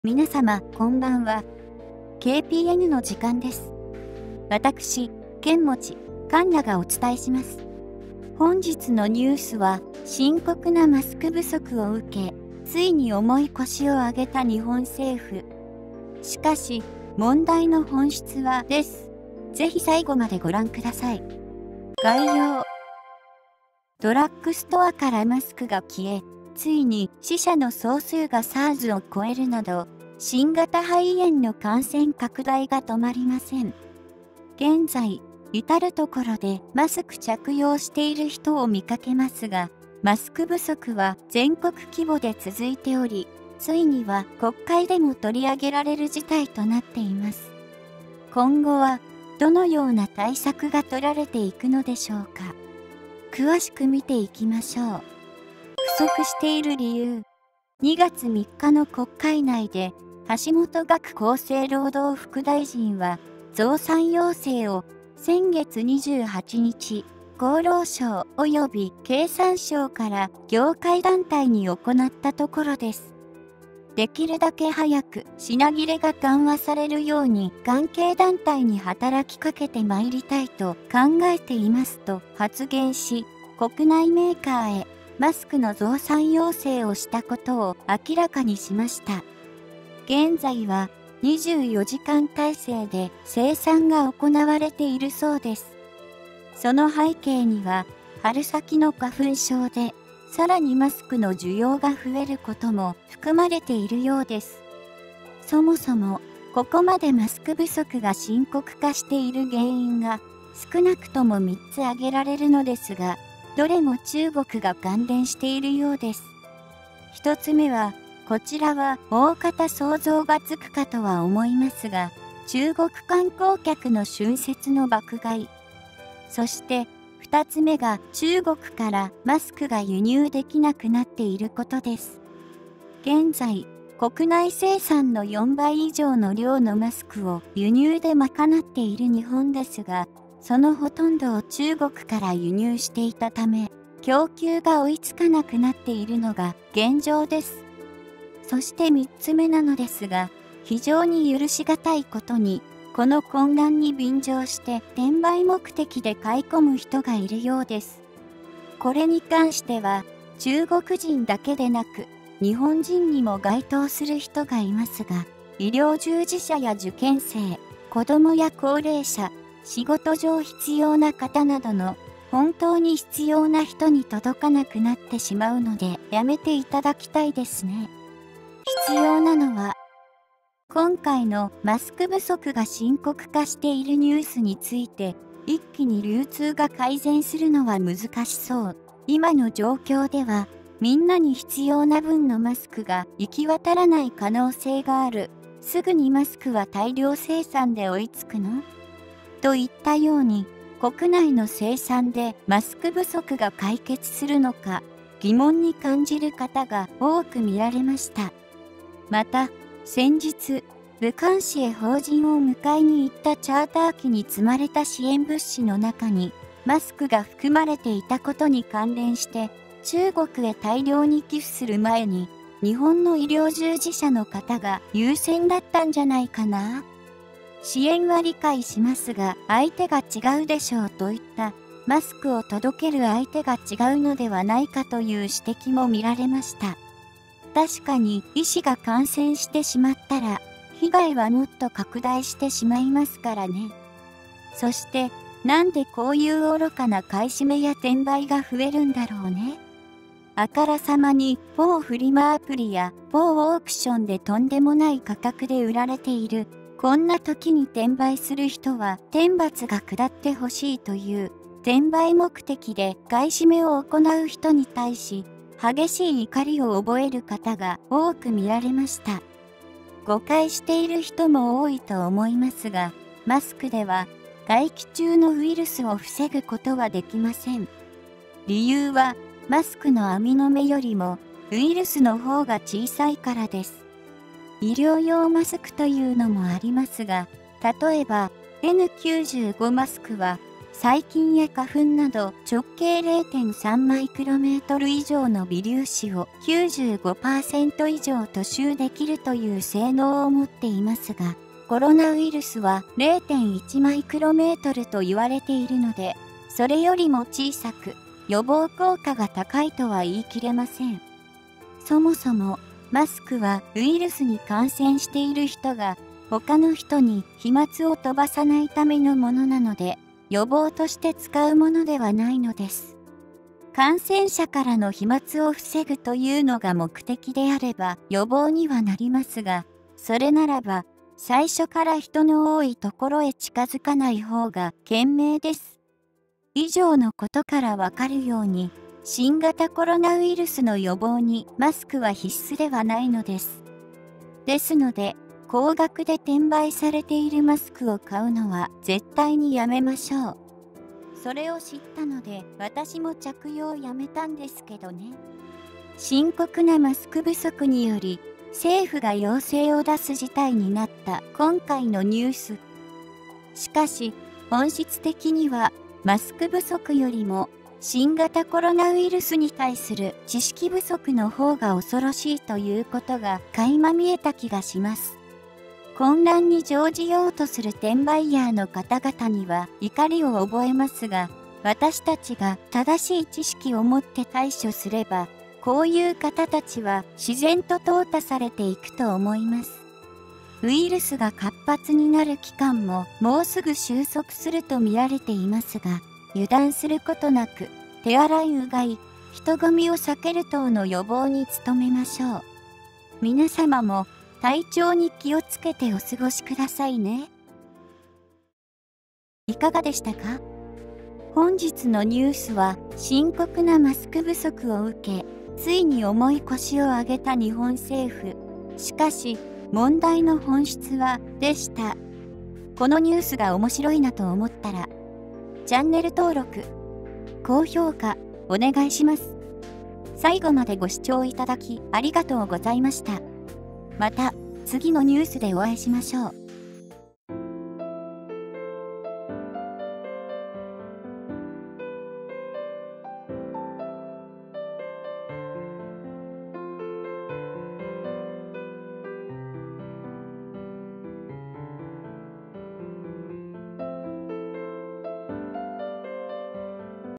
皆様、こんばんは。KPN の時間です。私、剣持カンナがお伝えします。本日のニュースは、深刻なマスク不足を受け、ついに重い腰を上げた日本政府。しかし、問題の本質はです。ぜひ最後までご覧ください。概要。ドラッグストアからマスクが消え、ついに死者の総数が SARS を超えるなど、新型肺炎の感染拡大が止まりません。現在、至るところでマスク着用している人を見かけますが、マスク不足は全国規模で続いており、ついには国会でも取り上げられる事態となっています。今後は、どのような対策が取られていくのでしょうか。詳しく見ていきましょう。不足している理由。2月3日の国会内で、橋本岳厚生労働副大臣は、増産要請を先月28日、厚労省及び経産省から業界団体に行ったところです。できるだけ早く品切れが緩和されるように関係団体に働きかけてまいりたいと考えていますと発言し、国内メーカーへマスクの増産要請をしたことを明らかにしました。現在は24時間体制で生産が行われているそうです。その背景には春先の花粉症でさらにマスクの需要が増えることも含まれているようです。そもそもここまでマスク不足が深刻化している原因が少なくとも3つ挙げられるのですが、どれも中国が関連しているようです。1つ目は、こちらは大方想像がつくかとは思いますが、中国観光客の春節の爆買い。そして2つ目が中国からマスクが輸入できなくなっていることです。現在、国内生産の4倍以上の量のマスクを輸入で賄っている日本ですが、そのほとんどを中国から輸入していたため、供給が追いつかなくなっているのが現状です。そして3つ目なのですが、非常に許し難いことに、この混乱に便乗して転売目的で買い込む人がいるようです。これに関しては、中国人だけでなく、日本人にも該当する人がいますが、医療従事者や受験生、子供や高齢者、仕事上必要な方などの本当に必要な人に届かなくなってしまうのでやめていただきたいですね。必要なのは、今回のマスク不足が深刻化しているニュースについて、一気に流通が改善するのは難しそう。今の状況では、みんなに必要な分のマスクが行き渡らない可能性がある。すぐにマスクは大量生産で追いつくの？といったように、国内の生産でマスク不足が解決するのか、疑問に感じる方が多く見られました。また、先日、武漢市へ邦人を迎えに行ったチャーター機に積まれた支援物資の中に、マスクが含まれていたことに関連して、中国へ大量に寄付する前に、日本の医療従事者の方が優先だったんじゃないかな。支援は理解しますが、相手が違うでしょうといった、マスクを届ける相手が違うのではないかという指摘も見られました。確かに医師が感染してしまったら、被害はもっと拡大してしまいますからね。そして、なんでこういう愚かな買い占めや転売が増えるんだろうね。あからさまに某フリマアプリや某オークションでとんでもない価格で売られている。こんな時に転売する人は天罰が下ってほしいという転売目的で買い占めを行う人に対し、激しい怒りを覚える方が多く見られました。誤解している人も多いと思いますが、マスクでは外気中のウイルスを防ぐことはできません。理由は、マスクの網の目よりもウイルスの方が小さいからです。医療用マスクというのもありますが、例えば N95 マスクは細菌や花粉など直径 0.3 マイクロメートル以上の微粒子を 95% 以上突集できるという性能を持っていますが、コロナウイルスは 0.1 マイクロメートルと言われているので、それよりも小さく予防効果が高いとは言い切れません。そもそもマスクはウイルスに感染している人が他の人に飛沫を飛ばさないためのものなので、予防として使うものではないのです。感染者からの飛沫を防ぐというのが目的であれば予防にはなりますが、それならば最初から人の多いところへ近づかない方が賢明です。以上のことからわかるように、新型コロナウイルスの予防にマスクは必須ではないのです。ですので、高額で転売されているマスクを買うのは絶対にやめましょう。それを知ったので私も着用をやめたんですけどね。深刻なマスク不足により政府が要請を出す事態になった今回のニュース。しかし本質的にはマスク不足よりも新型コロナウイルスに対する知識不足の方が恐ろしいということが垣間見えた気がします。混乱に乗じようとする転売ヤーの方々には怒りを覚えますが、私たちが正しい知識を持って対処すれば、こういう方たちは自然と淘汰されていくと思います。ウイルスが活発になる期間ももうすぐ収束すると見られていますが、油断することなく手洗いうがい、人混みを避ける等の予防に努めましょう。皆様も体調に気をつけてお過ごしくださいね。いかがでしたか？本日のニュースは深刻なマスク不足を受け、ついに重い腰を上げた日本政府。しかし、問題の本質はでした。このニュースが面白いなと思ったら、チャンネル登録、高評価お願いします。最後までご視聴いただきありがとうございました。また次のニュースでお会いしましょう。